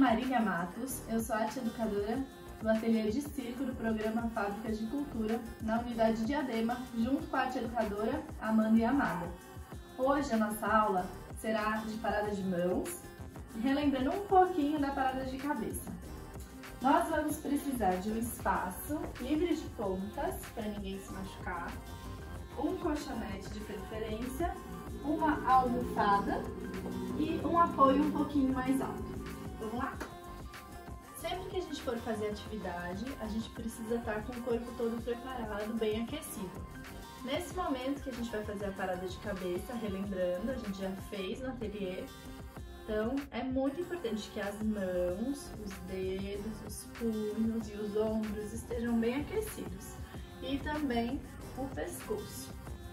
Marília Matos, eu sou arte educadora do Ateliê de Circo do programa Fábricas de Cultura na unidade de Diadema, junto com a arte educadora Amanda e Amada. Hoje a nossa aula será de parada de mãos, relembrando um pouquinho da parada de cabeça. Nós vamos precisar de um espaço livre de pontas, para ninguém se machucar, um colchonete de preferência, uma almofada e um apoio um pouquinho mais alto. Vamos lá? Sempre que a gente for fazer atividade, a gente precisa estar com o corpo todo preparado, bem aquecido. Nesse momento que a gente vai fazer a parada de cabeça, relembrando, a gente já fez no ateliê, então é muito importante que as mãos, os dedos, os punhos e os ombros estejam bem aquecidos e também o pescoço.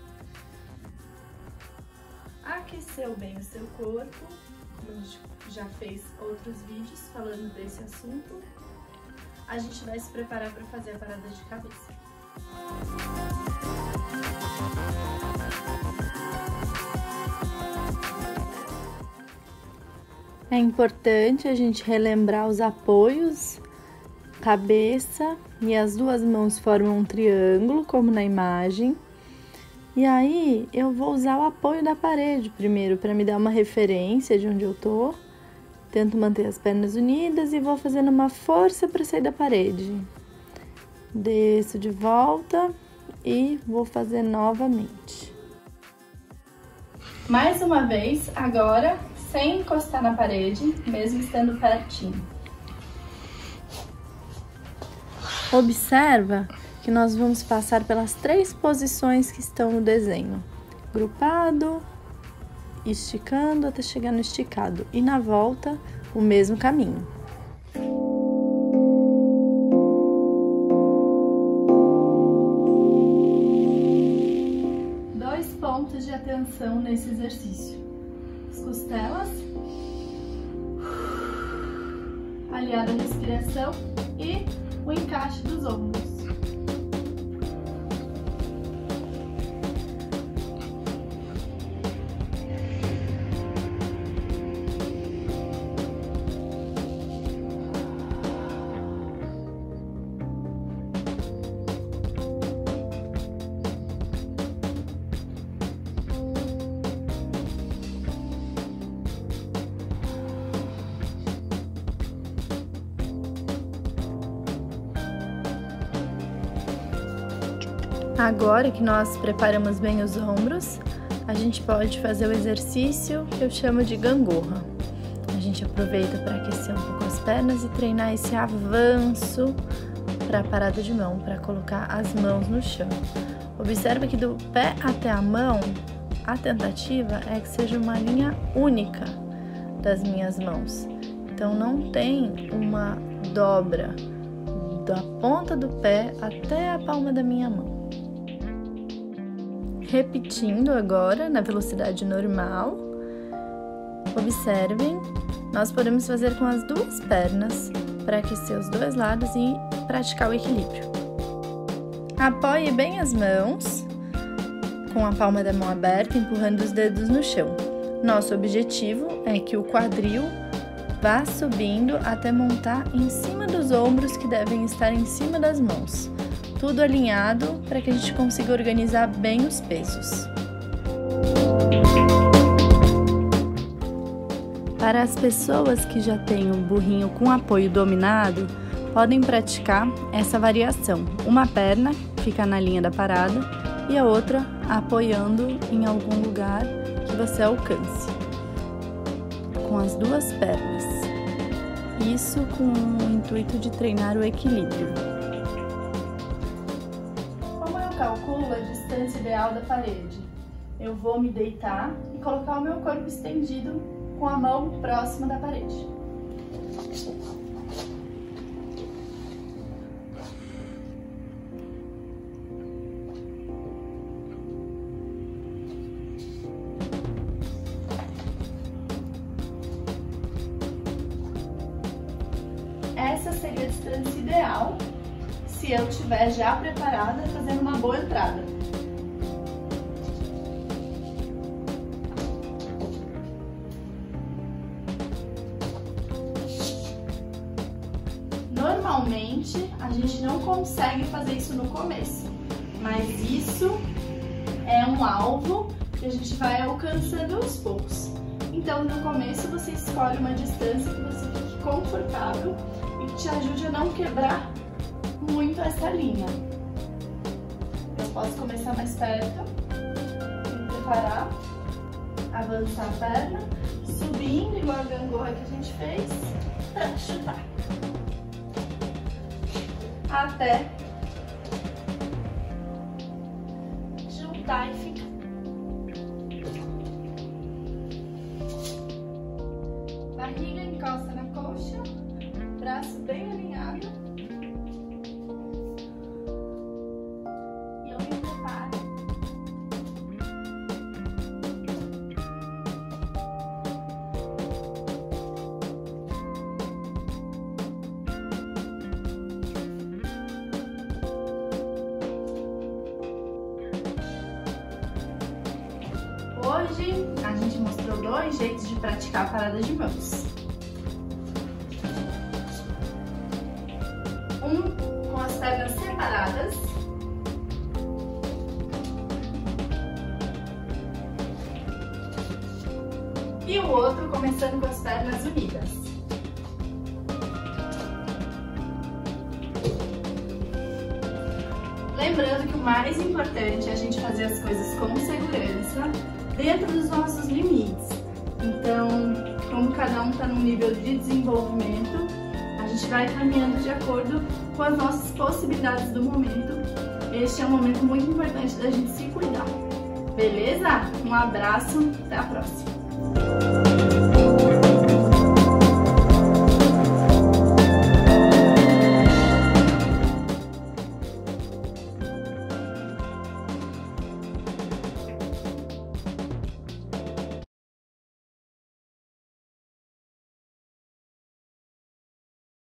Aqueceu bem o seu corpo, a gente já fez outros vídeos falando desse assunto, a gente vai se preparar para fazer a parada de cabeça. É importante a gente relembrar os apoios, cabeça e as duas mãos formam um triângulo, como na imagem. E aí eu vou usar o apoio da parede primeiro para me dar uma referência de onde eu tô. Tento manter as pernas unidas e vou fazendo uma força para sair da parede. Desço de volta e vou fazer novamente. Mais uma vez, agora sem encostar na parede, mesmo estando pertinho. Observa que nós vamos passar pelas 3 posições que estão no desenho. Grupado, esticando até chegar no esticado. E na volta, o mesmo caminho. Dois pontos de atenção nesse exercício. As costelas, aliada à respiração e o encaixe dos ombros. Agora que nós preparamos bem os ombros, a gente pode fazer o exercício que eu chamo de gangorra. A gente aproveita para aquecer um pouco as pernas e treinar esse avanço para a parada de mão, para colocar as mãos no chão. Observa que do pé até a mão, a tentativa é que seja uma linha única das minhas mãos. Então não tem uma dobra da ponta do pé até a palma da minha mão. Repetindo agora na velocidade normal, observem, nós podemos fazer com as duas pernas para aquecer os dois lados e praticar o equilíbrio. Apoie bem as mãos, com a palma da mão aberta, empurrando os dedos no chão. Nosso objetivo é que o quadril vá subindo até montar em cima dos ombros que devem estar em cima das mãos. Tudo alinhado para que a gente consiga organizar bem os pesos. Para as pessoas que já têm o burrinho com apoio dominado, podem praticar essa variação. Uma perna fica na linha da parada e a outra apoiando em algum lugar que você alcance. Com as duas pernas. Isso com o intuito de treinar o equilíbrio. Calculo a distância ideal da parede. Eu vou me deitar e colocar o meu corpo estendido com a mão próxima da parede. Essa seria a distância ideal se eu estiver já preparada, fazendo uma boa entrada. a gente não consegue fazer isso no começo, mas isso é um alvo que a gente vai alcançando aos poucos. Então, no começo, você escolhe uma distância que você fique confortável e que te ajude a não quebrar muito essa linha. Eu posso começar mais perto, me preparar, avançar a perna, subindo igual a gangorra que a gente fez, para chutar. Até juntar e ficar. Barriga encosta na coxa, braço bem alinhado. E eu me preparo. Hoje a gente mostrou 2 jeitos de praticar a parada de mãos. Um com as pernas separadas. E o outro começando com as pernas unidas. Lembrando que o mais importante é a gente fazer as coisas com segurança, dentro dos nossos limites. Então, como cada um está num nível de desenvolvimento, a gente vai caminhando de acordo com as nossas possibilidades do momento. Este é um momento muito importante da gente se cuidar. Beleza? Um abraço, até a próxima!